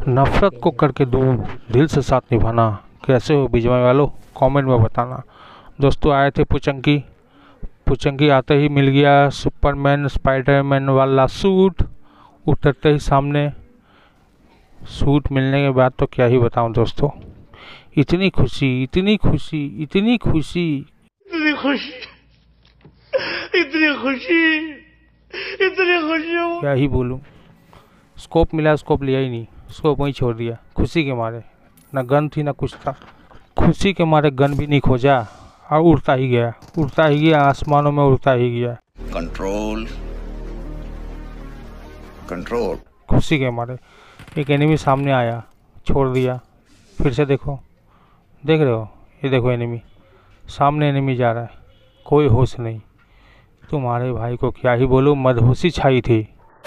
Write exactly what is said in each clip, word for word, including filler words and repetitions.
नफरत को करके दूर, दिल से साथ निभाना। कैसे हो बीजवाई वालों, कमेंट में बताना। दोस्तों आए थे पुचंकी, पुचंकी आते ही मिल गया सुपरमैन स्पाइडरमैन वाला सूट। उतरते ही सामने सूट मिलने के बाद तो क्या ही बताऊं दोस्तों, इतनी खुशी इतनी खुशी इतनी खुशी इतनी खुशी इतनी खुशी इतनी खुशी क्या ही बोलूं। स्कोप मिला, स्कोप लिया ही नहीं, स्कोप वहीं छोड़ दिया खुशी के मारे। ना गन थी ना कुछ था, खुशी के मारे गन भी नहीं खोजा और उड़ता ही गया, उड़ता ही गया, आसमानों में उड़ता ही गया। कंट्रोल कंट्रोल खुशी के मारे एक एनिमी सामने आया, छोड़ दिया। फिर से देखो, देख रहे हो, ये देखो एनिमी सामने, एनिमी जा रहा है, कोई होश नहीं। तुम्हारे भाई को क्या ही बोलूं, मदहोशी छाई थी।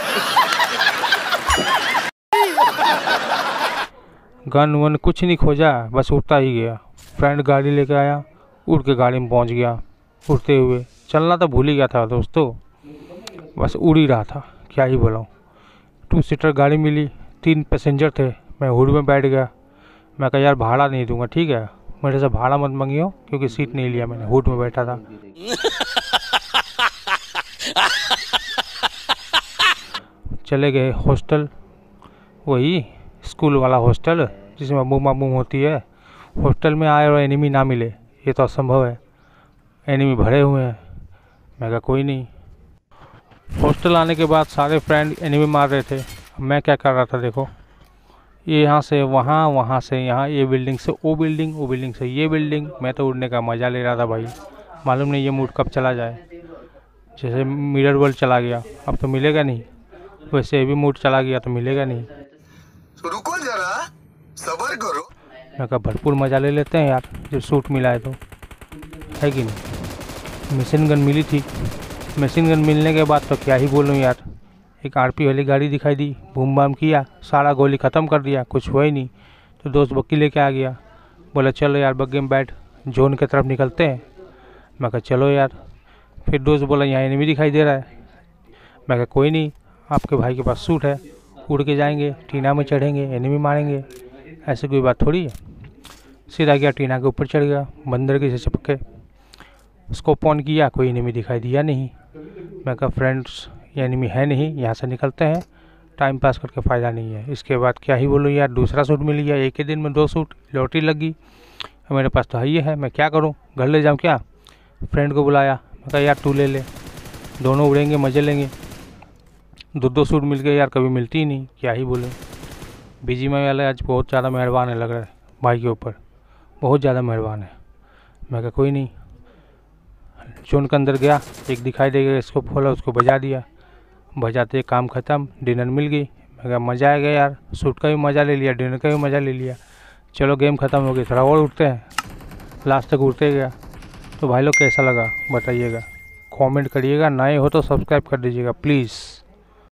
गन वन कुछ नहीं खोजा, बस उड़ता ही गया। फ्रेंड गाड़ी लेके आया, उड़ के गाड़ी में पहुंच गया। उड़ते हुए चलना तो भूल ही गया था दोस्तों, बस उड़ ही रहा था। क्या ही बोलूं, टू सीटर गाड़ी मिली, तीन पैसेंजर थे, मैं हुड में बैठ गया। मैं कहा यार भाड़ा नहीं दूंगा, ठीक है, मेरे से भाड़ा मत मंगियो, क्योंकि सीट नहीं लिया मैंने, हुड में बैठा था। चले गए हॉस्टल, वही स्कूल वाला हॉस्टल जिसमें बूम बूम होती है। हॉस्टल में आए और एनिमी ना मिले, ये तो असंभव है, एनिमी भरे हुए हैं। मैं कहा कोई नहीं। हॉस्टल आने के बाद सारे फ्रेंड एनिमी मार रहे थे, मैं क्या कर रहा था देखो, ये यहाँ से वहाँ, वहाँ से यहाँ, ये बिल्डिंग से वो बिल्डिंग, वो बिल्डिंग से ये बिल्डिंग। मैं तो उड़ने का मज़ा ले रहा था भाई, मालूम नहीं ये मूड कब चला जाए। जैसे मिरर वर्ल्ड चला गया, अब तो मिलेगा नहीं, वैसे भी मूड चला गया तो मिलेगा नहीं। रुको जरा सब्र करो। मैं कहा भरपूर मज़ा ले लेते हैं यार, जब सूट मिला है तो, है कि नहीं। मशीन गन मिली थी, मशीन गन मिलने के बाद तो क्या ही बोलूँ यार। एक आरपी वाली गाड़ी दिखाई दी, बूम बाम किया, सारा गोली ख़त्म कर दिया, कुछ हुआ ही नहीं। तो दोस्त बक्की लेके आ गया, बोला चलो यार बग्गी में बैठ, जोन की तरफ निकलते हैं। मैं कहा चलो यार। फिर दोस्त बोला यहाँ एनिमी दिखाई दे रहा है। मैं कहा कोई नहीं, आपके भाई के पास सूट है, उड़ के जाएंगे, टीना में चढ़ेंगे, एनिमी मारेंगे, ऐसी कोई बात थोड़ी है। सीधा गया, टीना के ऊपर चढ़ गया, बंदर के से चिपके, उसको ऑन किया, कोई एनिमी दिखाई दिया नहीं। मैं कहा फ्रेंड्स ये एनिमी है नहीं, यहाँ से निकलते हैं, टाइम पास करके फ़ायदा नहीं है। इसके बाद क्या ही बोलूँ यार, दूसरा सूट मिल गया, एक ही दिन में दो सूट, लॉटरी लगी। मेरे पास तो है ही है, मैं क्या करूँ, घर ले जाऊँ क्या। फ्रेंड को बुलाया, मैं कहा यार तू ले ले, दोनों उड़ेंगे, मज़े लेंगे। दो दो सूट मिल गए यार, कभी मिलती ही नहीं, क्या ही बोले। बीजीएमआई वाले आज बहुत ज़्यादा मेहरबान है लग रहा है भाई के ऊपर, बहुत ज़्यादा मेहरबान है। मैं कहा कोई नहीं, जोन के अंदर गया, एक दिखाई देगा, इसको खोला, उसको बजा दिया, बजाते काम ख़त्म, डिनर मिल गई। मैं कहा मज़ा आ गया यार, सूट का भी मज़ा ले लिया, डिनर का भी मज़ा ले लिया, चलो गेम ख़त्म हो गई, थोड़ा और उठते हैं। लास्ट तक उड़ते गया। तो भाई लोग कैसा लगा बताइएगा, कमेंट करिएगा, नए हो तो सब्सक्राइब कर दीजिएगा प्लीज़।